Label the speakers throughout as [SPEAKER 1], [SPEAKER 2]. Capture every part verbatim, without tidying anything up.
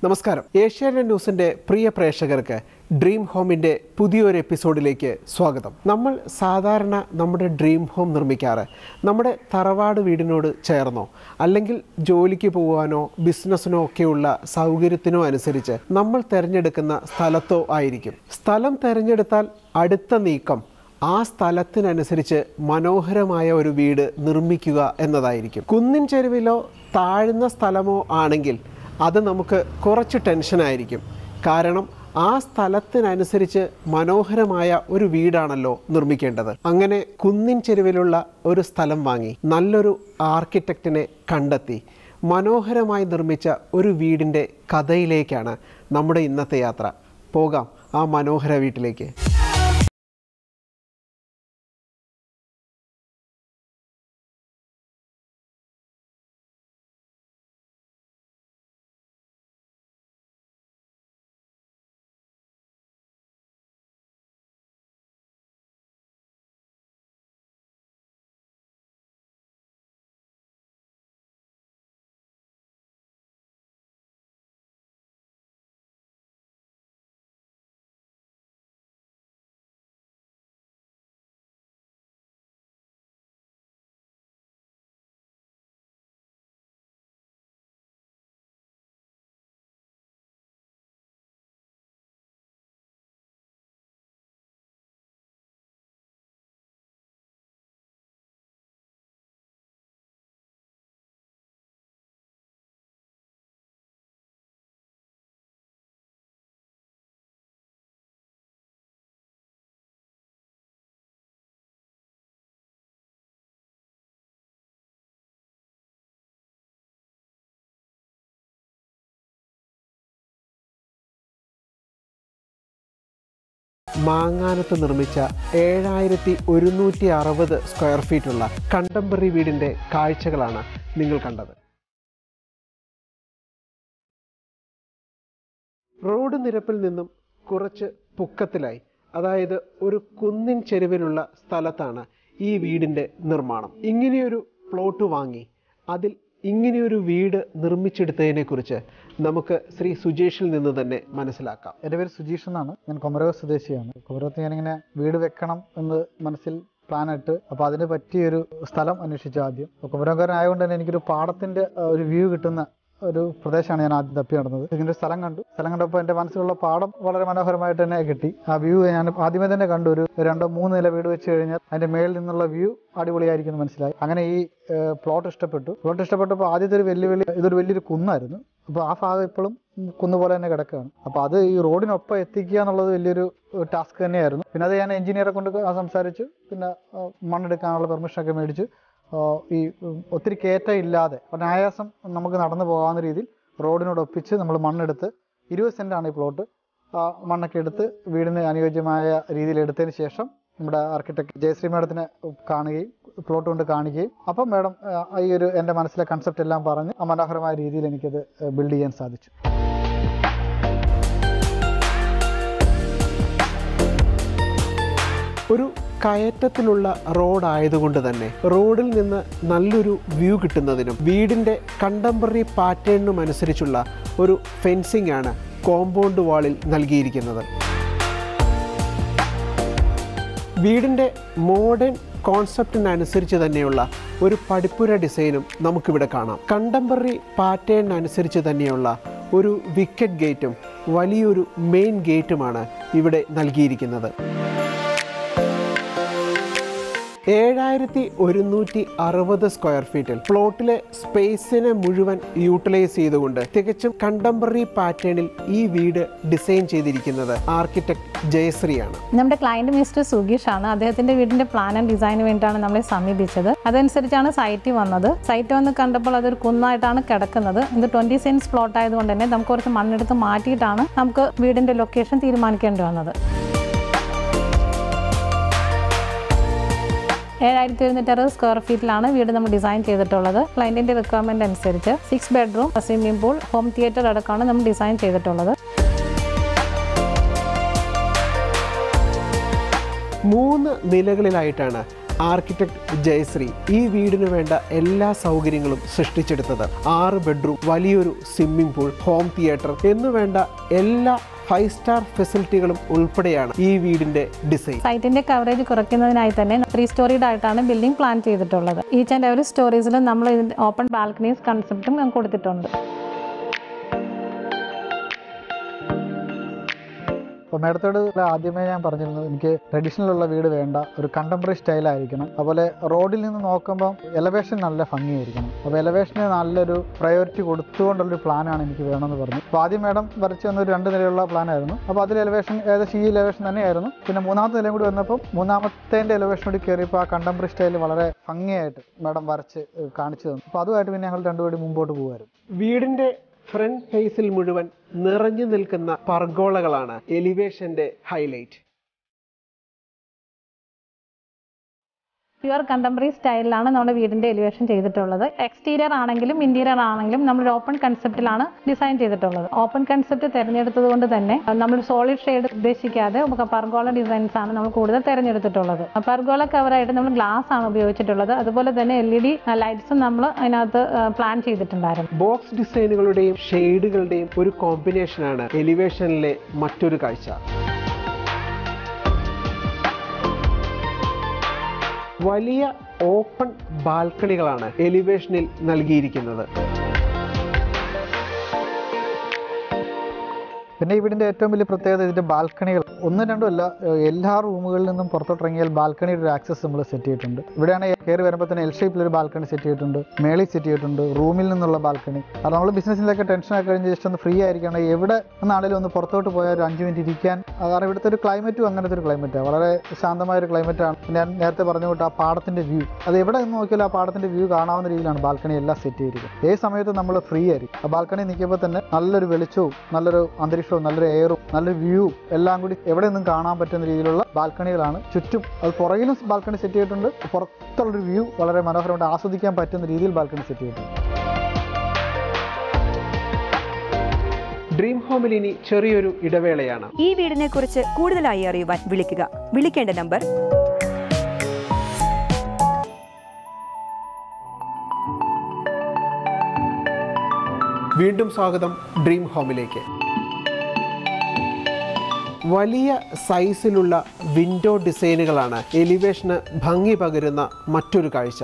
[SPEAKER 1] നമസ്കാരം. ഏഷ്യാനെറ്റ് ന്യൂസിൻ്റെ പ്രിയ പ്രേക്ഷകർക്ക് ഡ്രീം ഹോമിൻ്റെ പുതിയൊരു എപ്പിസോഡിലേക്ക് സ്വാഗതം. നമ്മൾ സാധാരണ നമ്മുടെ ഡ്രീം ഹോം നിർമ്മിക്കാറ് നമ്മുടെ തറവാട് വീടിനോട് ചേർന്നോ അല്ലെങ്കിൽ ജോലിക്ക് പോകാനോ ബിസിനസ്സിനോ ഒക്കെയുള്ള സൗകര്യത്തിനോ അനുസരിച്ച് നമ്മൾ തിരഞ്ഞെടുക്കുന്ന സ്ഥലത്തോ ആയിരിക്കും. സ്ഥലം തിരഞ്ഞെടുത്താൽ അടുത്ത നീക്കം ആ സ്ഥലത്തിനനുസരിച്ച് മനോഹരമായ ഒരു വീട് നിർമ്മിക്കുക എന്നതായിരിക്കും. കുന്നിൻ ചെരുവിലോ താഴ്ന്ന സ്ഥലമോ ആണെങ്കിൽ അത് നമുക്ക് കുറച്ച് ടെൻഷനായിരിക്കും. കാരണം ആ സ്ഥലത്തിനനുസരിച്ച് മനോഹരമായ ഒരു വീടാണല്ലോ നിർമ്മിക്കേണ്ടത്. അങ്ങനെ കുന്നിൻ ചെരുവിലുള്ള ഒരു സ്ഥലം വാങ്ങി നല്ലൊരു ആർക്കിടെക്റ്റിനെ കണ്ടെത്തി മനോഹരമായി നിർമ്മിച്ച ഒരു വീടിൻ്റെ കഥയിലേക്കാണ് നമ്മുടെ ഇന്നത്തെ യാത്ര. പോകാം ആ മനോഹര വീട്ടിലേക്ക്. മാങ്ങാനത്ത് നിർമ്മിച്ച ഏഴായിരത്തി ഒരുന്നൂറ്റി അറുപത് സ്ക്വയർ ഫീറ്റുള്ള കണ്ടംപററി വീടിൻ്റെ കാഴ്ചകളാണ് നിങ്ങൾ കണ്ടത്. റോഡ് നിരപ്പിൽ നിന്നും കുറച്ച് പൊക്കത്തിലായി, അതായത് ഒരു കുന്നിൻ ചെരുവിലുള്ള സ്ഥലത്താണ് ഈ വീടിൻ്റെ നിർമ്മാണം. ഇങ്ങനെയൊരു പ്ലോട്ട് വാങ്ങി അതിൽ ഇങ്ങനെയൊരു വീട് നിർമ്മിച്ചെടുത്തതിനെ കുറിച്ച് നമുക്ക് ശ്രീ സുജേഷിൽ നിന്ന് തന്നെ മനസ്സിലാക്കാം.
[SPEAKER 2] എൻ്റെ പേര് സുജീഷ് എന്നാണ്. ഞാൻ കൊമരകം സ്വദേശിയാണ്. കൊമരകത്ത് ഞാനിങ്ങനെ വീട് വെക്കണം എന്ന് മനസ്സിൽ പ്ലാൻ ഇട്ട് അപ്പോൾ അതിന് പറ്റിയൊരു സ്ഥലം അന്വേഷിച്ചു ആദ്യം. കൊമരകംകാരനായതുകൊണ്ട് തന്നെ എനിക്കൊരു പാടത്തിൻ്റെ ഒരു വ്യൂ കിട്ടുന്ന ഒരു പ്രദേശമാണ് ഞാൻ ആദ്യം തപ്പി നടന്നത്. ഇങ്ങനെ ഒരു സ്ഥലം കണ്ടു. സ്ഥലം കണ്ടപ്പോൾ എൻ്റെ മനസ്സിലുള്ള പാടം വളരെ മനോഹരമായിട്ട് തന്നെ കിട്ടി. ആ വ്യൂ ഞാൻ ആദ്യമേ തന്നെ കണ്ടു. ഒരു രണ്ടോ മൂന്ന് നില വീട് വെച്ച് കഴിഞ്ഞാൽ അതിൻ്റെ മേളിൽ നിന്നുള്ള വ്യൂ അടിപൊളിയായിരിക്കും മനസ്സിലായി. അങ്ങനെ ഈ പ്ലോട്ട് ഇഷ്ടപ്പെട്ടു. പ്ലോട്ട് ഇഷ്ടപ്പെട്ടപ്പോൾ ആദ്യത്തെ ഒരു വെല്ലുവിളി ഇതൊരു വലിയൊരു കുന്നായിരുന്നു. അപ്പോൾ ആ ഭാഗം ഇപ്പോഴും കുന്ന് പോലെ തന്നെ കിടക്കുകയാണ്. അപ്പോൾ അത് ഈ റോഡിനൊപ്പം എത്തിക്കുക എന്നുള്ളത് വലിയൊരു ടാസ്ക് തന്നെയായിരുന്നു. പിന്നെ അത് ഞാൻ എഞ്ചിനീയറെ കൊണ്ട് സംസാരിച്ചു. പിന്നെ മണ്ണെടുക്കാനുള്ള പെർമിഷനൊക്കെ മേടിച്ചു. ഈ ഒത്തിരി കയറ്റം ഇല്ലാതെ അനായാസം നമുക്ക് നടന്നു പോകാവുന്ന രീതിയിൽ റോഡിനോടൊപ്പിച്ച് നമ്മൾ മണ്ണെടുത്ത് ഇരുപത് സെൻറ്റാണ് ഈ പ്ലോട്ട്. മണ്ണൊക്കെ എടുത്ത് വീടിന് അനുയോജ്യമായ രീതിയിൽ എടുത്തതിന് ശേഷം നമ്മുടെ ആർക്കിടെക്ട് ജയശ്രീ മാഡത്തിനെ കാണുകയും പ്ലോട്ട് കൊണ്ട് കാണിക്കുകയും അപ്പം മാഡം ഈ ഒരു എൻ്റെ മനസ്സിലെ കൺസെപ്റ്റ് എല്ലാം പറഞ്ഞ് മനോഹരമായ രീതിയിൽ എനിക്കത് ബിൽഡ് ചെയ്യാൻ സാധിച്ചു.
[SPEAKER 1] ഒരു കയറ്റത്തിലുള്ള റോഡ് ആയതുകൊണ്ട് തന്നെ റോഡിൽ നിന്ന് നല്ലൊരു വ്യൂ കിട്ടുന്നതിനും വീടിൻ്റെ കണ്ടംപററി പാറ്റേണിനും അനുസരിച്ചുള്ള ഒരു ഫെൻസിംഗ് ആണ് കോമ്പൗണ്ട് വാളിൽ നൽകിയിരിക്കുന്നത്. വീടിൻ്റെ മോഡേൺ കോൺസെപ്റ്റിനനുസരിച്ച് തന്നെയുള്ള ഒരു പടിപ്പുര ഡിസൈനും നമുക്കിവിടെ കാണാം. കണ്ടംപററി പാറ്റേണിനനുസരിച്ച് തന്നെയുള്ള ഒരു വിക്കറ്റ് ഗേറ്റും വലിയൊരു മെയിൻ ഗേറ്റുമാണ് ഇവിടെ നൽകിയിരിക്കുന്നത്. ഏഴായിരത്തി ഒരുന്നൂറ്റി അറുപത് സ്ക്വയർ ഫീറ്റിൽ പ്ലോട്ടിലെ സ്പേസിനെ മുഴുവൻ യൂട്ടിലൈസ് ചെയ്തുകൊണ്ട് തികച്ചും കണ്ടംപററി പാറ്റേണിൽ ഈ വീട് ഡിസൈൻ ചെയ്തിരിക്കുന്നത് ആർക്കിടെക്ട് ജയശ്രീയാണ്.
[SPEAKER 3] നമ്മുടെ ക്ലയന്റ് മിസ്റ്റർ സുഗീഷ് ആണ്. അദ്ദേഹത്തിന്റെ വീടിന്റെ പ്ലാൻ ആൻഡ് ഡിസൈന് വേണ്ടിയിട്ടാണ് നമ്മളെ സമീപിച്ചത്. അതനുസരിച്ചാണ് സൈറ്റ് വന്നത്. സൈറ്റ് വന്ന് കണ്ടപ്പോൾ അതൊരു കുന്നായിട്ടാണ് കിടക്കുന്നത്. ഇത് ട്വന്റി സെൻസ് പ്ലോട്ട് ആയതുകൊണ്ട് തന്നെ നമുക്ക് കുറച്ച് മണ്ണെടുത്ത് മാറ്റിയിട്ടാണ് നമുക്ക് വീടിന്റെ ലൊക്കേഷൻ തീരുമാനിക്കേണ്ടി വന്നത്. ഏഴായിരത്തി ഒരുന്നൂറ്റി അറുപത് സ്ക്വയർ ഫീറ്റിലാണ് വീട് നമ്മൾ ഡിസൈൻ ചെയ്തിട്ടുള്ളത്. ക്ലയന്റിന്റെ റിക്വയർമെന്റ് അനുസരിച്ച് six bedroom, swimming pool, home theatre അടക്കമാണ് നമ്മൾ ഡിസൈൻ ചെയ്തിട്ടുള്ളത്.
[SPEAKER 1] മൂന്ന് നിലകളിലായിട്ടാണ് ആർക്കിടെക്ട് ജയശ്രീ ഈ വീടിന് വേണ്ട എല്ലാ സൗകര്യങ്ങളും സൃഷ്ടിച്ചെടുത്തത്. ആറ് ബെഡ്റൂം, വലിയൊരു സ്വിമ്മിംഗ് പൂൾ, ഹോം തിയേറ്റർ എന്നു വേണ്ട എല്ലാ ഫൈവ് സ്റ്റാർ ഫെസിലിറ്റികളും ഉൾപ്പെടെയാണ് ഈ വീടിന്റെ ഡിസൈൻ.
[SPEAKER 3] സൈറ്റിന്റെ കവറേജ് കുറയ്ക്കുന്നതിനായി തന്നെ ത്രീ സ്റ്റോറീഡ് ആയിട്ടാണ് ബിൽഡിംഗ് പ്ലാൻ ചെയ്തിട്ടുള്ളത്. ഈച്ച് ആൻഡ് എവറി സ്റ്റോറീസിലും നമ്മൾ ഇതിന്റെ ഓപ്പൺ ബാൽക്കണീസ് കൺസെപ്റ്റും കൊടുത്തിട്ടുണ്ട്.
[SPEAKER 2] അപ്പോൾ മേഡത്തോട് ആദ്യമേ ഞാൻ പറഞ്ഞിരുന്നു എനിക്ക് ട്രഡീഷണൽ ഉള്ള വീട് വേണ്ട, ഒരു കണ്ടംപററി സ്റ്റൈലായിരിക്കണം. അതുപോലെ റോഡിൽ നിന്ന് നോക്കുമ്പോൾ എലവേഷൻ നല്ല ഭംഗിയായിരിക്കണം. അപ്പോൾ എലവേഷന് നല്ലൊരു പ്രയോറിറ്റി കൊടുത്തുകൊണ്ടുള്ളൊരു പ്ലാനാണ് എനിക്ക് വേണമെന്ന് പറഞ്ഞു. അപ്പോൾ ആദ്യം മേഡം വരച്ച് വന്ന ഒരു രണ്ട് നിലയുള്ള പ്ലാനായിരുന്നു. അപ്പോൾ അതിൽ എലവേഷൻ ഏകദേശം ഈ എലവേഷൻ തന്നെയായിരുന്നു. പിന്നെ മൂന്നാമത്തെ നിലയും കൂടി വന്നപ്പോൾ മൂന്നാമത്തേൻ്റെ എലവേഷൻ കൂടി കയറിയപ്പോൾ ആ കണ്ടംപററി സ്റ്റൈൽ വളരെ ഭംഗിയായിട്ട് മേഡം വരച്ച് കാണിച്ചു തന്നു. അപ്പോൾ അതുമായിട്ട് പിന്നെ ഞങ്ങൾ രണ്ടുപേരും മുമ്പോട്ട് പോകുമായിരുന്നു.
[SPEAKER 1] വീടിന്റെ ഫ്രണ്ട് ഫേസിൽ മുഴുവൻ നിറഞ്ഞു നിൽക്കുന്ന പർഗോളകളാണ് എലിവേഷന്റെ ഹൈലൈറ്റ്.
[SPEAKER 3] പ്യുവർ കണ്ടംപററി സ്റ്റൈലിലാണ് നമ്മുടെ വീടിന്റെ എലിവേഷൻ ചെയ്തിട്ടുള്ളത്. എക്സ്റ്റീരിയർ ആണെങ്കിലും ഇന്റീരിയർ ആണെങ്കിലും നമ്മൾ ഓപ്പൺ കൺസെപ്റ്റിലാണ് ഡിസൈൻ ചെയ്തിട്ടുള്ളത്. ഓപ്പൺ കൺസെപ്റ്റ് തിരഞ്ഞെടുത്തത് കൊണ്ട് തന്നെ നമ്മൾ സോളിഡ് ഷെയ്ഡ് ഉദ്ദേശിക്കാതെ പർഗോള ഡിസൈൻസ് ആണ് നമ്മൾ കൂടുതൽ തിരഞ്ഞെടുത്തിട്ടുള്ളത്. പർഗോള കവറായിട്ട് നമ്മൾ ഗ്ലാസ് ആണ് ഉപയോഗിച്ചിട്ടുള്ളത്. അതുപോലെ തന്നെ എൽ ഇ ഡി ലൈറ്റ്സും നമ്മൾ അതിനകത്ത് പ്ലാൻ ചെയ്തിട്ടുണ്ടായിരുന്നു.
[SPEAKER 1] ബോക്സ് ഡിസൈനുകളുടെയും ഷെയ്ഡുകളുടെയും ഒരു കോമ്പിനേഷനാണ് എലിവേഷനിലെ മറ്റൊരു കാഴ്ച. വലിയ ഓപ്പൺ ബാൽക്കണികളാണ് എലിവേഷനിൽ നൽകിയിരിക്കുന്നത്.
[SPEAKER 2] പിന്നെ വീടിൻ്റെ ഏറ്റവും വലിയ പ്രത്യേകത ഇതിൻ്റെ ബാൽക്കണികൾ ഒന്നും രണ്ടും അല്ല, എല്ലാ റൂമുകളിൽ നിന്നും പുറത്തോട്ടിറങ്ങിയാൽ ബാൽക്കണിയുടെ ഒരു ആക്സസ് നമ്മൾ സെറ്റ് ചെയ്തിട്ടുണ്ട്. ഇവിടെയാണ് കയറി വരുമ്പോൾ തന്നെ എൽ ഷേപ്പിലൊരു ബാൽക്കണി സെറ്റ് ചെയ്തിട്ടുണ്ട്, മേളിൽ സെറ്റ് ചെയ്തിട്ടുണ്ട്, റൂമിൽ നിന്നുള്ള ബാൽക്കണി. അത് നമ്മൾ ബിസിനസ്സിലൊക്കെ ടെൻഷനൊക്കെ കഴിഞ്ഞ് ജസ്റ്റ് ഒന്ന് ഫ്രീ ആയിരിക്കണം, എവിടെ നിന്നാണെങ്കിലും ഒന്ന് പുറത്തോട്ട് പോയാൽ ഒരു അഞ്ച് മിനിറ്റ് ഇരിക്കാൻ. കാരണം ഇവിടുത്തെ ഒരു ക്ലൈമറ്റും അങ്ങനത്തെ ഒരു ക്ലൈമറ്റാണ്, വളരെ ശാന്തമായ ഒരു ക്ലൈമറ്റാണ്. ഞാൻ നേരത്തെ പറഞ്ഞു വിട്ട് ആ പാടത്തിൻ്റെ വ്യൂ, അത് എവിടെ നിന്ന് നോക്കിയാലും ആ പാടത്തിൻ്റെ വ്യൂ കാണാവുന്ന രീതിയിലാണ് ബാൽക്കണി എല്ലാം സെറ്റ് ചെയ്തിരിക്കുന്നത്. ഏത് സമയത്ത് നമ്മൾ ഫ്രീ ആയിരിക്കും. ആ ബാൽക്കണി നിൽക്കുമ്പോൾ തന്നെ നല്ലൊരു വെളിച്ചവും നല്ലൊരു അന്തരീക്ഷവും നല്ലൊരു എയറും നല്ലൊരു വ്യൂ എല്ലാം കൂടി എവിടെ നിന്നും കാണാൻ പറ്റുന്ന രീതിയിലുള്ള ബാൽക്കണികളാണ് ചുറ്റും. അത് പുറകിലും ബാൽക്കണി സെറ്റ് ചെയ്തിട്ടുണ്ട്, പുറത്തുള്ളൊരു വ്യൂ വളരെ മനോഹരമായിട്ട് ആസ്വദിക്കാൻ പറ്റുന്ന രീതിയിൽ ബാൽക്കണി സെറ്റ് ചെയ്തിട്ടുണ്ട്.
[SPEAKER 1] ഡ്രീം ഹോമിൽ ഇനി ചെറിയൊരു ഇടവേളയാണ്.
[SPEAKER 4] ഈ വീടിനെ കുറിച്ച് കൂടുതലായി അറിയുവാൻ വിളിക്കുക. വിളിക്കേണ്ട നമ്പർ
[SPEAKER 1] വീണ്ടും സ്വാഗതം ഡ്രീം ഹോമിലേക്ക്. വലിയ സൈസിലുള്ള വിൻഡോ ഡിസൈനുകളാണ് എലിവേഷന് ഭംഗി പകരുന്ന മറ്റൊരു കാഴ്ച.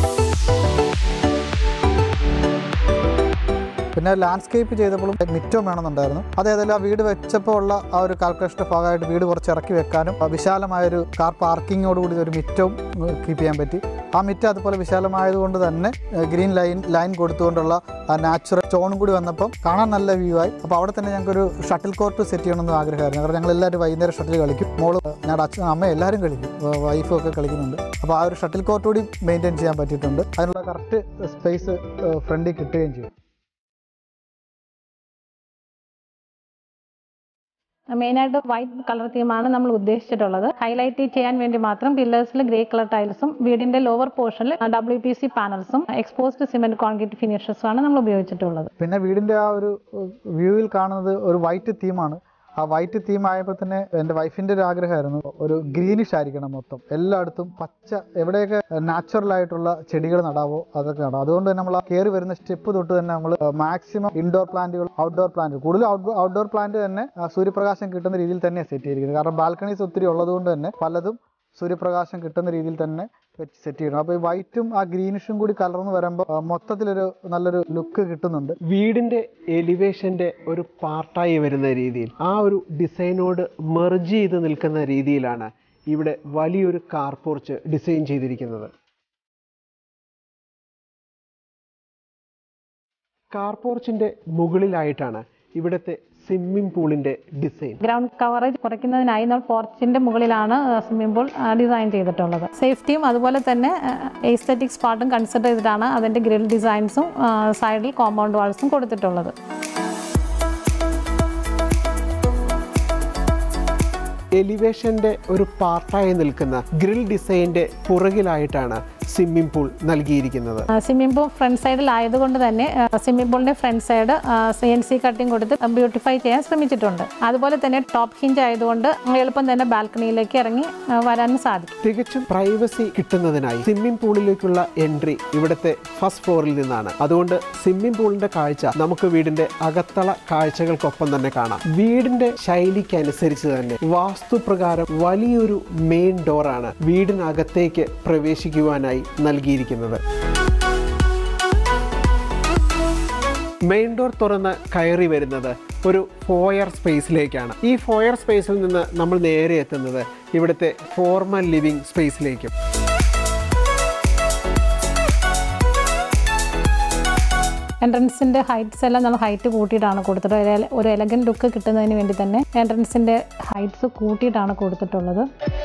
[SPEAKER 2] പിന്നെ ലാൻഡ്സ്കേപ്പ് ചെയ്തപ്പോഴും മിറ്റവും വേണമെന്നുണ്ടായിരുന്നു. അതേതായാലും ആ വീട് വെച്ചപ്പോൾ ഉള്ള ആ ഒരു കാൽക്കുലേഷൻ്റെ ഭാഗമായിട്ട് വീട് കുറച്ച് ഇറക്കി വെക്കാനും വിശാലമായൊരു കാർ പാർക്കിങ്ങോടുകൂടി ഒരു മിറ്റവും കീപ്പ് ചെയ്യാൻ പറ്റി. ആ മിറ്റം അതുപോലെ വിശാലമായതുകൊണ്ട് തന്നെ ഗ്രീൻ ലൈൻ ലൈൻ കൊടുത്തുകൊണ്ടുള്ള ആ നാച്ചുറൽ സ്റ്റോണും കൂടി വന്നപ്പം കാണാൻ നല്ല വ്യൂ ആയി. അപ്പോൾ അവിടെ തന്നെ ഞങ്ങൾക്കൊരു ഷട്ടിൽ കോർട്ട് സെറ്റ് ചെയ്യണമെന്ന് ആഗ്രഹമായിരുന്നു. കാരണം ഞങ്ങൾ എല്ലാവരും വൈകുന്നേരം ഷട്ടിൽ കളിക്കും. മോള് ഞങ്ങളുടെ അച്ഛനും അമ്മ എല്ലാവരും കളിക്കും, വൈഫും ഒക്കെ കളിക്കുന്നുണ്ട്. അപ്പോൾ ആ ഒരു ഷട്ടിൽ കോർട്ട് കൂടി മെയിൻറ്റെയിൻ ചെയ്യാൻ പറ്റിയിട്ടുണ്ട്. അതിനുള്ള കറക്റ്റ് സ്പേസ് ഫ്രണ്ടിൽ കിട്ടുകയും ചെയ്യും.
[SPEAKER 3] മെയിനായിട്ട് വൈറ്റ് കളർ തീമാണ് നമ്മൾ ഉദ്ദേശിച്ചിട്ടുള്ളത്. ഹൈലൈറ്റ് ചെയ്യാൻ വേണ്ടി മാത്രം പില്ലേഴ്സിൽ ഗ്രേ കളർ ടൈൽസും വീടിന്റെ ലോവർ പോർഷനിൽ ഡബ്ല്യു പി സി പാനൽസും എക്സ്പോസ്ഡ് സിമെന്റ് കോൺക്രീറ്റ് ഫിനിഷസും ആണ് നമ്മൾ ഉപയോഗിച്ചിട്ടുള്ളത്.
[SPEAKER 2] പിന്നെ വീടിന്റെ ആ ഒരു വ്യൂവിൽ കാണുന്നത് ഒരു വൈറ്റ് തീമാണ്. ആ വൈറ്റ് തീം ആയപ്പോൾ തന്നെ എൻ്റെ വൈഫിൻ്റെ ഒരു ആഗ്രഹമായിരുന്നു ഒരു ഗ്രീനിഷ് ആയിരിക്കണം മൊത്തം, എല്ലായിടത്തും പച്ച, എവിടെയൊക്കെ നാച്ചുറൽ ആയിട്ടുള്ള ചെടികൾ നടാവോ അതൊക്കെ നടാം. അതുകൊണ്ട് തന്നെ നമ്മൾ ആ കയറി വരുന്ന സ്റ്റെപ്പ് തൊട്ട് തന്നെ നമ്മൾ മാക്സിമം ഇൻഡോർ പ്ലാന്റുകൾ, ഔട്ട്ഡോർ പ്ലാന്റ്, കൂടുതൽ ഔട്ട്ഡോർ പ്ലാന്റ് തന്നെ സൂര്യപ്രകാശം കിട്ടുന്ന രീതിയിൽ തന്നെ സെറ്റ് ചെയ്തിരിക്കുന്നത്. കാരണം ബാൽക്കണീസ് ഒത്തിരി ഉള്ളതുകൊണ്ട് തന്നെ പലതും സൂര്യപ്രകാശം കിട്ടുന്ന രീതിയിൽ തന്നെ വെച്ച് സെറ്റ് ചെയ്യണം. അപ്പോൾ ഈ വൈറ്റും ആ ഗ്രീനിഷും കൂടി കലർന്ന് വരുമ്പോൾ മൊത്തത്തിലൊരു നല്ലൊരു ലുക്ക് കിട്ടുന്നുണ്ട്.
[SPEAKER 1] വീടിന്റെ എലിവേഷന്റെ ഒരു പാർട്ടായി വരുന്ന രീതിയിൽ ആ ഒരു ഡിസൈനോട് മെർജ് ചെയ്ത് നിൽക്കുന്ന രീതിയിലാണ് ഇവിടെ വലിയൊരു കാർ പോർച്ച് ഡിസൈൻ ചെയ്തിരിക്കുന്നത്. കാർ പോർച്ചിന്റെ മുകളിലായിട്ടാണ് ഇവിടുത്തെ സ്വിമ്മിംഗ് പൂളിന്റെ ഡിസൈൻ.
[SPEAKER 3] ഗ്രൗണ്ട് കവറേജ് കുറയ്ക്കുന്നതിനായി നമ്മൾ പോർച്ചിന്റെ മുകളിലാണ് സ്വിമ്മിംഗ് പൂൾ ഡിസൈൻ ചെയ്തിട്ടുള്ളത്. സേഫ്റ്റിയും അതുപോലെ തന്നെ എസ്തെറ്റിക് സ്പാട്ടും കൺസിഡർ ചെയ്തിട്ടാണ് അതിന്റെ ഗ്രിൽ ഡിസൈൻസും സൈഡിൽ കോമ്പൗണ്ട് വാൾസും കൊടുത്തിട്ടുള്ളത്.
[SPEAKER 1] എലിവേഷന്റെ ഒരു പാർട്ടായി നിൽക്കുന്ന ഗ്രിൽ ഡിസൈനിന്റെ പുറകിലായിട്ടാണ് സ്വിമ്മിംഗ് പൂൾ നൽകിയിരിക്കുന്നത്.
[SPEAKER 3] സ്വിമ്മിംഗ് പൂൾ ഫ്രണ്ട് സൈഡിലായതുകൊണ്ട് തന്നെ സ്വിമ്മിംഗ് പൂളിന്റെ front side C N C cutting കൊടുത്ത് ബ്യൂട്ടിഫൈ ചെയ്യാൻ ശ്രമിച്ചിട്ടുണ്ട്. അതുപോലെ തന്നെ ടോപ്പ് ഹിഞ്ച് ആയതുകൊണ്ട് എളുപ്പം തന്നെ ബാൽക്കണിയിലേക്ക് ഇറങ്ങി വരാനും സാധിക്കും.
[SPEAKER 1] തികച്ചും പ്രൈവസി കിട്ടുന്നതിനായി സ്വിമ്മിംഗ് പൂളിലേക്കുള്ള എൻട്രി ഇവിടുത്തെ ഫസ്റ്റ് ഫ്ലോറിൽ നിന്നാണ്. അതുകൊണ്ട് സ്വിമ്മിംഗ് പൂളിന്റെ കാഴ്ച നമുക്ക് വീടിന്റെ അകത്തള കാഴ്ചകൾക്കൊപ്പം തന്നെ കാണാം. വീടിന്റെ ശൈലിക്കനുസരിച്ച് തന്നെ വാസ്തുപ്രകാരം വലിയൊരു മെയിൻ ഡോറാണ് വീടിനകത്തേക്ക് പ്രവേശിക്കുവാനായി നൽകിയിരിക്കുന്നത്. മെയിൻ ഡോർ തുറന്ന് കയറി വരുന്നത് ഒരു ഫോയർ സ്പേസിലേക്കാണ്. ഈ ഫോയർ സ്പേസിൽ നിന്ന് നമ്മൾ നേരെ എത്തുന്നത് ഇവിടുത്തെ ഫോർമൽ ലിവിംഗ് സ്പേസിലേക്കും.
[SPEAKER 3] എൻട്രൻസിൻ്റെ ഹൈറ്റ്സ് എല്ലാം നമ്മൾ ഹൈറ്റ് കൂട്ടിയിട്ടാണ് കൊടുത്തിട്ടുള്ളത്. ഒരു എലഗൻ ലുക്ക് കിട്ടുന്നതിന് വേണ്ടി തന്നെ എൻട്രൻസിൻ്റെ ഹൈറ്റ്സ് കൂട്ടിയിട്ടാണ് കൊടുത്തിട്ടുള്ളത്.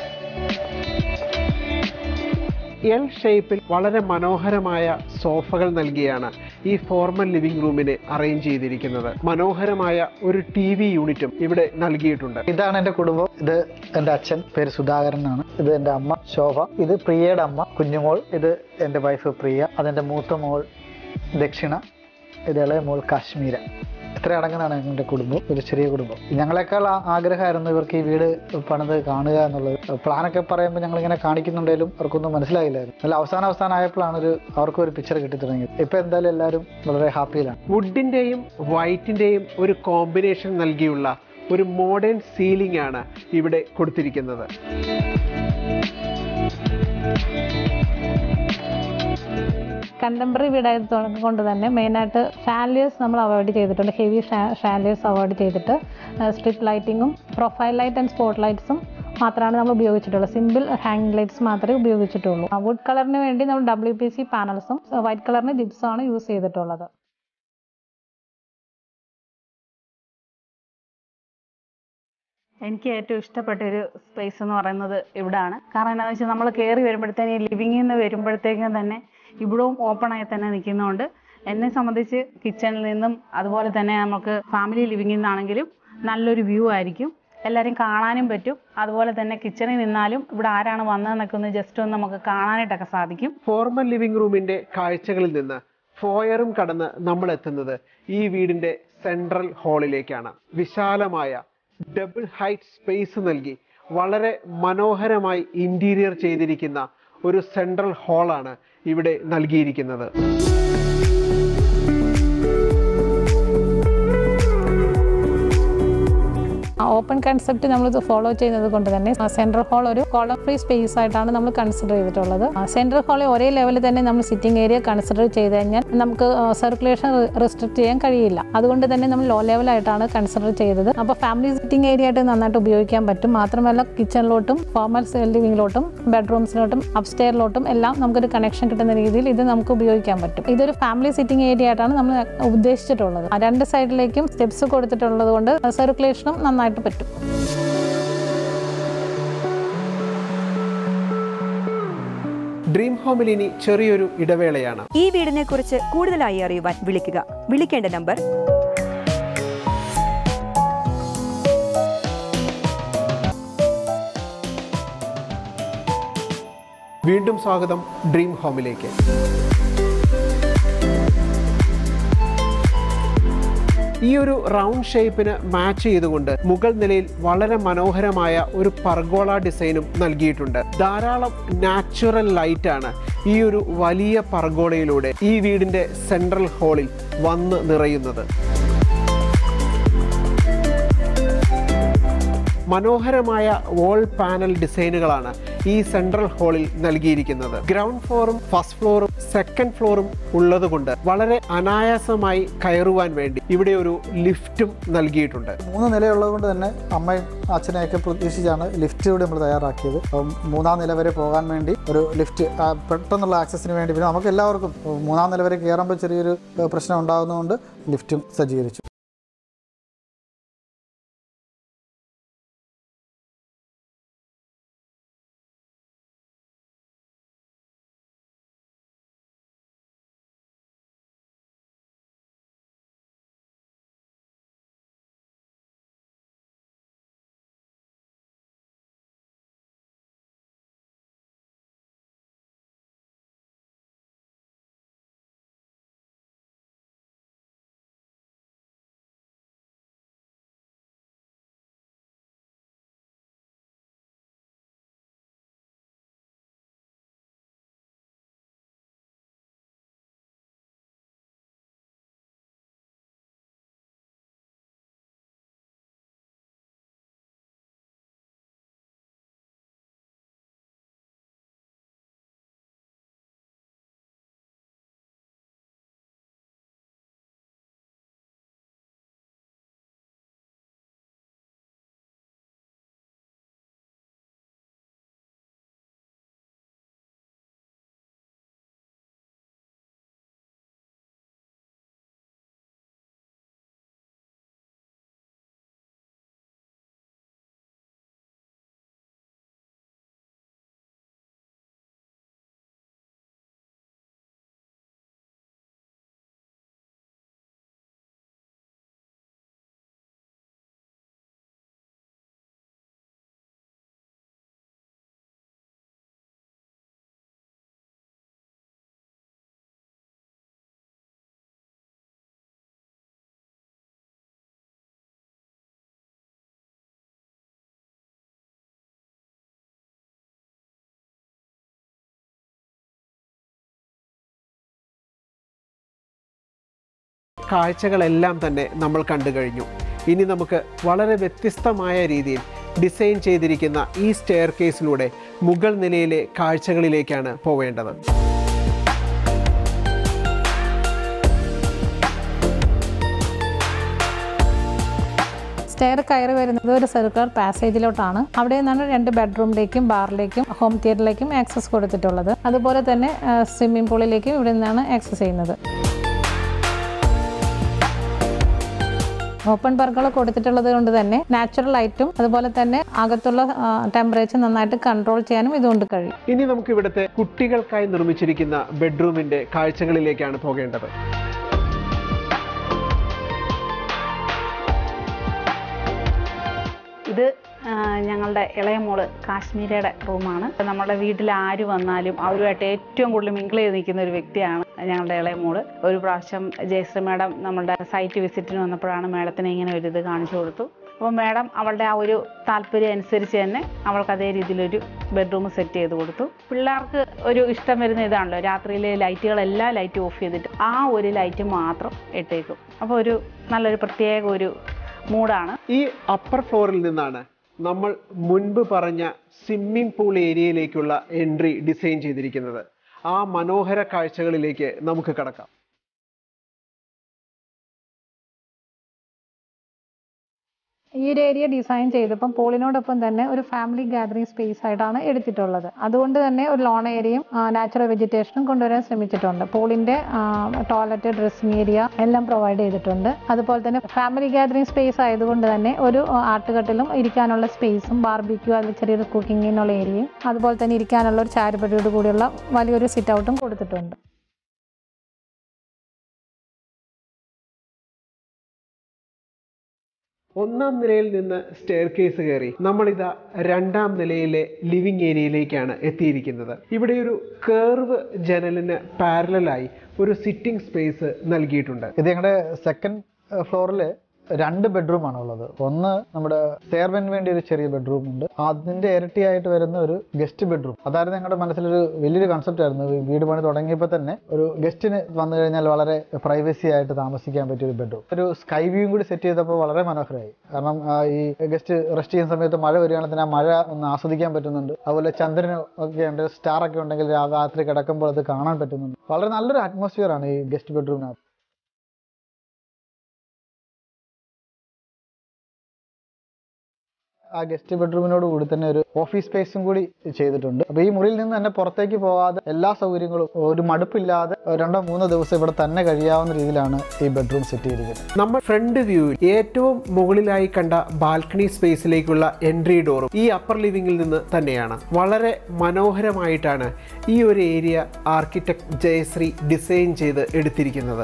[SPEAKER 1] എൽ ഷേപ്പിൽ വളരെ മനോഹരമായ സോഫകൾ നൽകിയാണ് ഈ ഫോർമൽ ലിവിംഗ് റൂമിനെ അറേഞ്ച് ചെയ്തിരിക്കുന്നത്. മനോഹരമായ ഒരു ടി വി യൂണിറ്റും ഇവിടെ നൽകിയിട്ടുണ്ട്.
[SPEAKER 2] ഇതാണ് എൻ്റെ കുടുംബം. ഇത് എൻ്റെ അച്ഛൻ, പേര് സുധാകരൻ എന്നാണ്. ഇത് എൻ്റെ അമ്മ ശോഭ. ഇത് പ്രിയയുടെ അമ്മ കുഞ്ഞുമോൾ. ഇത് എൻ്റെ വൈഫ് പ്രിയ. അതെൻ്റെ മൂത്ത മോൾ ദക്ഷിണ. ഇത് ഇളയ മോൾ കാശ്മീര. ഇത്ര അടങ്ങുന്നതാണ് എൻ്റെ കുടുംബം. ഒരു ചെറിയ കുടുംബം. ഞങ്ങളെക്കാൾ ആഗ്രഹമായിരുന്നു ഇവർക്ക് ഈ വീട് പണിത് കാണുക എന്നുള്ളത്. പ്ലാനൊക്കെ പറയുമ്പോൾ ഞങ്ങളിങ്ങനെ കാണിക്കുന്നുണ്ടെങ്കിലും അവർക്കൊന്നും മനസ്സിലായില്ലായിരുന്നു. നല്ല അവസാന അവസാനം ആയപ്പോഴാണ് ഒരു അവർക്കും ഒരു പിക്ചർ കിട്ടി തുടങ്ങിയത്. ഇപ്പം എന്തായാലും എല്ലാവരും വളരെ ഹാപ്പിയിലാണ്.
[SPEAKER 1] വുഡിൻ്റെയും വൈറ്റിൻ്റെയും ഒരു കോമ്പിനേഷൻ നൽകിയുള്ള ഒരു മോഡേൺ സീലിംഗ് ആണ് ഇവിടെ കൊടുത്തിരിക്കുന്നത്.
[SPEAKER 3] കണ്ടംപററി വീടായത് കൊണ്ട് തന്നെ മെയിനായിട്ട് ഷാൻലിയേഴ്സ് നമ്മൾ അവോയ്ഡ് ചെയ്തിട്ടുണ്ട്. ഹെവി ഷാൻലിയേഴ്സ് അവോയ്ഡ് ചെയ്തിട്ട് സ്ട്രിപ്പ് ലൈറ്റിങ്ങും പ്രൊഫൈൽ ലൈറ്റ് ആൻഡ് സ്പോട്ട് ലൈറ്റ്സും മാത്രമാണ് നമ്മൾ ഉപയോഗിച്ചിട്ടുള്ളത്. സിമ്പിൾ ഹാങ്ങിങ് ലൈറ്റ്സ് മാത്രമേ ഉപയോഗിച്ചിട്ടുള്ളൂ. വുഡ് കളറിന് വേണ്ടി നമ്മൾ ഡബ്ല്യു പി സി പാനൽസും വൈറ്റ് കളറിന് ജിപ്സും ആണ് യൂസ് ചെയ്തിട്ടുള്ളത്.
[SPEAKER 5] എനിക്ക് ഏറ്റവും ഇഷ്ടപ്പെട്ട ഒരു സ്പേസ് എന്ന് പറയുന്നത് ഇവിടാണ്. കാരണം എന്താണെന്ന് വെച്ചാൽ നമ്മൾ കയറി വരുമ്പോഴത്തേനും ലിവിങ്ങിൽ നിന്ന് വരുമ്പോഴത്തേക്കും തന്നെ ഇവിടവും ഓപ്പണായി തന്നെ നിൽക്കുന്നതുകൊണ്ട് എന്നെ സംബന്ധിച്ച് കിച്ചണിൽ നിന്നും അതുപോലെ തന്നെ നമുക്ക് ഫാമിലി ലിവിങ്ങിൽ നിന്നാണെങ്കിലും നല്ലൊരു വ്യൂ ആയിരിക്കും. എല്ലാവരും കാണാനും പറ്റും. അതുപോലെ തന്നെ കിച്ചണിൽ നിന്നാലും ഇവിടെ ആരാണ് വന്നതെന്നൊക്കെ ഒന്ന് ജസ്റ്റ് ഒന്ന് നമുക്ക് കാണാനായിട്ടൊക്കെ സാധിക്കും.
[SPEAKER 1] ഫോർമൽ ലിവിംഗ് റൂമിന്റെ കാഴ്ചകളിൽ നിന്ന് ഫോയറും കടന്ന് നമ്മൾ എത്തുന്നത് ഈ വീടിന്റെ സെൻട്രൽ ഹാളിലേക്കാണ്. വിശാലമായ ഡബിൾ ഹൈറ്റ് സ്പേസ് നൽകി വളരെ മനോഹരമായി ഇന്റീരിയർ ചെയ്തിരിക്കുന്ന ഒരു സെൻട്രൽ ഹാളാണ് ഇവിടെ നൽകിയിരിക്കുന്നത്.
[SPEAKER 3] ഓപ്പൺ കൺസെപ്റ്റ് നമ്മൾ ഫോളോ ചെയ്യുന്നത് കൊണ്ട് തന്നെ സെൻട്രൽ ഹാൾ ഒരു കോളം ഫ്രീ സ്പേസ് ആയിട്ടാണ് നമ്മൾ കൺസിഡർ ചെയ്തിട്ടുള്ളത്. സെൻട്രൽ ഹാളിൽ ഒരേ ലെവലിൽ തന്നെ നമ്മൾ സിറ്റിംഗ് ഏരിയ കൺസിഡർ ചെയ്ത് കഴിഞ്ഞാൽ നമുക്ക് സർക്കുലേഷൻ റെസ്ട്രിക്ട് ചെയ്യാൻ കഴിയില്ല. അതുകൊണ്ട് തന്നെ നമ്മൾ ലോ ലെവലായിട്ടാണ് കൺസിഡർ ചെയ്തത്. അപ്പോൾ ഫാമിലി സിറ്റിംഗ് ഏരിയ ആയിട്ട് നന്നായിട്ട് ഉപയോഗിക്കാൻ പറ്റും. മാത്രമല്ല കിച്ചണിലോട്ടും ഫോർമൽ ലിവിങ്ങിലോട്ടും ബെഡ്റൂംസിലോട്ടും അപ്സ്റ്റെയറിലോട്ടും എല്ലാം നമുക്കൊരു കണക്ഷൻ കിട്ടുന്ന രീതിയിൽ ഇത് നമുക്ക് ഉപയോഗിക്കാൻ പറ്റും. ഇതൊരു ഫാമിലി സിറ്റിംഗ് ഏരിയ ആയിട്ടാണ് നമ്മൾ ഉദ്ദേശിച്ചിട്ടുള്ളത്. രണ്ട് സൈഡിലേക്കും സ്റ്റെപ്സ് കൊടുത്തിട്ടുള്ളത് കൊണ്ട് സർക്കുലേഷനും നന്നായിട്ട് പറ്റും.
[SPEAKER 1] ഡ്രീം ഹോമിൽ ഇനി ചെറിയൊരു ഇടവേളയാണ്.
[SPEAKER 4] ഈ വീടിനെ കുറിച്ച് കൂടുതലായി അറിയുവാൻ വിളിക്കുക. വിളിക്കേണ്ട നമ്പർ
[SPEAKER 1] വീണ്ടും സ്വാഗതം ഡ്രീം ഹോമിലേക്ക്. ഈ ഒരു റൗണ്ട് ഷേപ്പിന് മാച്ച് ചെയ്തുകൊണ്ട് മുകൾ നിലയിൽ വളരെ മനോഹരമായ ഒരു പർഗോള ഡിസൈനും നൽകിയിട്ടുണ്ട്. ധാരാളം നാച്ചുറൽ ലൈറ്റ് ആണ് ഈ ഒരു വലിയ പർഗോളയിലൂടെ ഈ വീടിന്റെ സെൻട്രൽ ഹാളിൽ വന്ന് നിറയുന്നത്. മനോഹരമായ വോൾ പാനൽ ഡിസൈനുകളാണ് ഈ സെൻട്രൽ ഹാളിൽ നൽകിയിരിക്കുന്നത്. ഗ്രൗണ്ട് ഫ്ലോറും ഫസ്റ്റ് ഫ്ലോറും സെക്കൻഡ് ഫ്ലോറും ഉള്ളതുകൊണ്ട് വളരെ അനായാസമായി കയറുവാൻ വേണ്ടി ഇവിടെ ഒരു ലിഫ്റ്റും നൽകിയിട്ടുണ്ട്.
[SPEAKER 2] മൂന്ന് നിലയുള്ളത് കൊണ്ട് തന്നെ അമ്മയും അച്ഛനെയൊക്കെ പ്രതീക്ഷിച്ചാണ് ലിഫ്റ്റ് കൂടി നമ്മൾ തയ്യാറാക്കിയത്. അപ്പം മൂന്നാം നില വരെ പോകാൻ വേണ്ടി ഒരു ലിഫ്റ്റ് പെട്ടെന്നുള്ള ആക്സസിന് വേണ്ടി, പിന്നെ നമുക്ക് എല്ലാവർക്കും മൂന്നാം നില വരെ കയറുമ്പോൾ ചെറിയൊരു പ്രശ്നം ഉണ്ടാകുന്നതുകൊണ്ട് ലിഫ്റ്റും സജ്ജീകരിച്ചു.
[SPEAKER 1] കാഴ്ചകളെല്ലാം തന്നെ നമ്മൾ കണ്ടു കഴിഞ്ഞു. ഇനി നമുക്ക് വളരെ വ്യത്യസ്തമായ രീതിയിൽ ഡിസൈൻ ചെയ്തിരിക്കുന്ന ഈ സ്റ്റെയർ കേസിലൂടെ മുകൾ നിലയിലെ കാഴ്ചകളിലേക്കാണ് പോവേണ്ടത്.
[SPEAKER 3] സ്റ്റെയർ കയറി വരുന്നത് ഒരു സർക്കുലർ പാസേജിലോട്ടാണ്. അവിടെ നിന്നാണ് രണ്ട് ബെഡ്റൂമിലേക്കും ബാറിലേക്കും ഹോം തിയേറ്ററിലേക്കും ആക്സസ് കൊടുത്തിട്ടുള്ളത്. അതുപോലെ തന്നെ സ്വിമ്മിംഗ് പൂളിലേക്കും ഇവിടെ നിന്നാണ് ആക്സസ് ചെയ്യുന്നത്. ഓപ്പൺ ബർഗുകൾ കൊടുത്തിട്ടുള്ളത് കൊണ്ട് തന്നെ നാച്ചുറൽ ലൈറ്റും അതുപോലെ തന്നെ അകത്തുള്ള ടെമ്പറേച്ചർ നന്നായിട്ട് കൺട്രോൾ ചെയ്യാനും ഇതുകൊണ്ട് കഴിയും.
[SPEAKER 1] ഇനി നമുക്ക് ഇവിടുത്തെ കുട്ടികൾക്കായി നിർമ്മിച്ചിരിക്കുന്ന ബെഡ്റൂമിന്റെ കാഴ്ചകളിലേക്കാണ് പോകേണ്ടത്.
[SPEAKER 5] ഇത് ഞങ്ങളുടെ ഇളയ മോള് കാശ്മീരയുടെ റൂമാണ്. നമ്മുടെ വീട്ടിൽ ആര് വന്നാലും അവരുമായിട്ട് ഏറ്റവും കൂടുതൽ മിങ്കിൾ ചെയ്ത് നിൽക്കുന്ന ഒരു വ്യക്തിയാണ് ഞങ്ങളുടെ ഇളയ മോള്. ഒരു പ്രാവശ്യം ജയശ്രീ മാഡം നമ്മുടെ സൈറ്റ് വിസിറ്റിന് വന്നപ്പോഴാണ് മാഡത്തിനെ ഇങ്ങനെ ഒരു ഇത് കാണിച്ചു കൊടുത്തു. അപ്പോൾ മാഡം അവളുടെ ആ ഒരു താല്പര്യം അനുസരിച്ച് തന്നെ അവൾക്ക് അതേ രീതിയിലൊരു ബെഡ്റൂം സെറ്റ് ചെയ്ത് കൊടുത്തു. പിള്ളേർക്ക് ഒരു ഇഷ്ടം വരുന്ന ഇതാണല്ലോ, രാത്രിയിലെ ലൈറ്റുകളെല്ലാം ലൈറ്റ് ഓഫ് ചെയ്തിട്ട് ആ ഒരു ലൈറ്റ് മാത്രം ഇട്ടേക്കും. അപ്പോൾ ഒരു നല്ലൊരു പ്രത്യേക ഒരു മൂഡാണ്.
[SPEAKER 1] ഈ അപ്പർ ഫ്ലോറിൽ നിന്നാണ് നമ്മൾ മുൻപ് പറഞ്ഞ സ്വിമ്മിംഗ് പൂൾ ഏരിയയിലേക്കുള്ള എൻട്രി ഡിസൈൻ ചെയ്തിരിക്കുന്നത്. ആ മനോഹര കാഴ്ചകളിലേക്ക് നമുക്ക് കടക്കാം.
[SPEAKER 3] ഈ ഒരു ഏരിയ ഡിസൈൻ ചെയ്തപ്പം പൂളിനോടൊപ്പം തന്നെ ഒരു ഫാമിലി ഗാദറിംഗ് സ്പേസ് ആയിട്ടാണ് എടുത്തിട്ടുള്ളത്. അതുകൊണ്ട് തന്നെ ഒരു ലോൺ ഏരിയയും നാച്ചുറൽ വെജിറ്റേഷനും കൊണ്ടുവരാൻ ശ്രമിച്ചിട്ടുണ്ട്. പൂളിന്റെ ടോയ്ലറ്റ്, ഡ്രസ്സിംഗ് ഏരിയ എല്ലാം പ്രൊവൈഡ് ചെയ്തിട്ടുണ്ട്. അതുപോലെ തന്നെ ഫാമിലി ഗാദറിംഗ് സ്പേസ് ആയതുകൊണ്ട് തന്നെ ഒരു ആട്ടുകട്ടിലും ഇരിക്കാനുള്ള സ്പേസും ബാർബിക്യൂ അതിൽ ചെറിയൊരു കുക്കിങ്ങിനുള്ള ഏരിയയും അതുപോലെ തന്നെ ഇരിക്കാനുള്ള ഒരു ചാരുപടിയോട് കൂടിയുള്ള വലിയൊരു സിറ്റ് ഔട്ടും കൊടുത്തിട്ടുണ്ട്.
[SPEAKER 1] ഒന്നാം നിലയിൽ നിന്ന് സ്റ്റെയർ കേസ് കയറി നമ്മളിതാ രണ്ടാം നിലയിലെ ലിവിംഗ് ഏരിയയിലേക്കാണ് എത്തിയിരിക്കുന്നത്. ഇവിടെ ഒരു കേർവ് ജനലിന് പാരലായി ഒരു സിറ്റിംഗ് സ്പേസ് നൽകിയിട്ടുണ്ട്.
[SPEAKER 2] ഇത് ഞങ്ങളുടെ സെക്കൻഡ് ഫ്ലോറിൽ രണ്ട് ബെഡ്റൂമാണ് ഉള്ളത്. ഒന്ന് നമ്മുടെ സെയർവെന്റിന് വേണ്ടി ഒരു ചെറിയ ബെഡ്റൂം ഉണ്ട്. അതിന്റെ ഇരട്ടിയായിട്ട് വരുന്ന ഒരു ഗസ്റ്റ് ബെഡ്റൂം. അതായിരുന്നു ഞങ്ങളുടെ മനസ്സിലൊരു വലിയൊരു കൺസെപ്റ്റ് ആയിരുന്നു. വീട് പണി തുടങ്ങിയപ്പോൾ തന്നെ ഒരു ഗസ്റ്റിന് വന്നു കഴിഞ്ഞാൽ വളരെ പ്രൈവസി ആയിട്ട് താമസിക്കാൻ പറ്റിയ ഒരു ബെഡ്റൂം. ഒരു സ്കൈ വ്യൂയും കൂടി സെറ്റ് ചെയ്തപ്പോൾ വളരെ മനോഹരമായി. കാരണം ഈ ഗസ്റ്റ് റെസ്റ്റ് ചെയ്യുന്ന സമയത്ത് മഴ വരികയാണെങ്കിൽ ആ മഴ ഒന്ന് ആസ്വദിക്കാൻ പറ്റുന്നുണ്ട്. അതുപോലെ ചന്ദ്രന് ഒക്കെ ഉണ്ട്, സ്റ്റാർ ഒക്കെ ഉണ്ടെങ്കിൽ രാത്രി കിടക്കുമ്പോൾ അത് കാണാൻ പറ്റുന്നുണ്ട്. വളരെ നല്ലൊരു അറ്റ്മോസ്ഫിയർ ആണ് ഈ ഗസ്റ്റ് ബെഡ്റൂമിനകത്ത്. ആ ഗസ്റ്റ് ബെഡ്റൂമിനോട് കൂടി തന്നെ ഒരു ഓഫീസ് സ്പേസും കൂടി ചെയ്തിട്ടുണ്ട്. അപ്പൊ ഈ മുറിയിൽ നിന്ന് തന്നെ പുറത്തേക്ക് പോകാതെ എല്ലാ സൗകര്യങ്ങളും ഒരു മടുപ്പില്ലാതെ രണ്ടോ മൂന്നോ ദിവസം ഇവിടെ തന്നെ കഴിയാവുന്ന രീതിയിലാണ് ഈ ബെഡ്റൂം സെറ്റ് ചെയ്തിരിക്കുന്നത്.
[SPEAKER 1] നമ്മൾ ഫ്രണ്ട് വ്യൂവിൽ ഏറ്റവും മുകളിലായി കണ്ട ബാൽക്കണി സ്പേസിലേക്കുള്ള എൻട്രി ഡോറും ഈ അപ്പർ ലിവിംഗിൽ നിന്ന് തന്നെയാണ്. വളരെ മനോഹരമായിട്ടാണ് ഈ ഒരു ഏരിയ ആർക്കിടെക്ട് ജയശ്രീ ഡിസൈൻ ചെയ്ത് എടുത്തിരിക്കുന്നത്.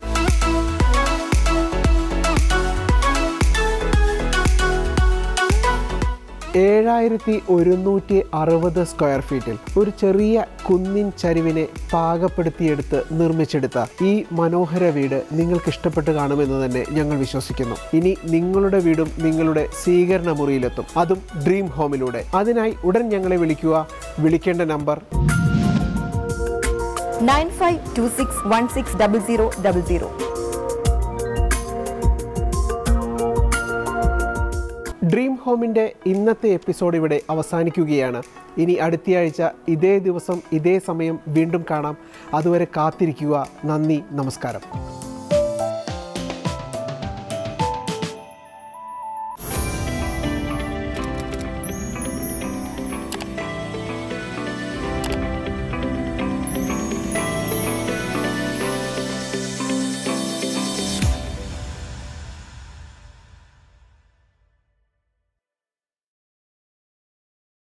[SPEAKER 1] ഏഴായിരത്തി ഒരുന്നൂറ്റി അറുപത് സ്ക്വയർ ഫീറ്റിൽ ഒരു ചെറിയ കുന്നിൻ ചരിവിനെ പാകപ്പെടുത്തിയെടുത്ത് നിർമ്മിച്ചെടുത്ത ഈ മനോഹര വീട് നിങ്ങൾക്ക് ഇഷ്ടപ്പെട്ട് കാണുമെന്ന് തന്നെ ഞങ്ങൾ വിശ്വസിക്കുന്നു. ഇനി നിങ്ങളുടെ വീടും നിങ്ങളുടെ സ്വീകരണ മുറിയിലെത്തും, അതും ഡ്രീം ഹോമിലൂടെ. അതിനായി ഉടൻ ഞങ്ങളെ വിളിക്കുക. വിളിക്കേണ്ട number
[SPEAKER 4] nine five two six one six double zero double zero.
[SPEAKER 1] Dream ഹോമിൻ്റെ ഇന്നത്തെ എപ്പിസോഡ് ഇവിടെ അവസാനിക്കുകയാണ്. ഇനി അടുത്തയാഴ്ച ഇതേ ദിവസം ഇതേ സമയം വീണ്ടും കാണാം. അതുവരെ കാത്തിരിക്കുക. നന്ദി, നമസ്കാരം.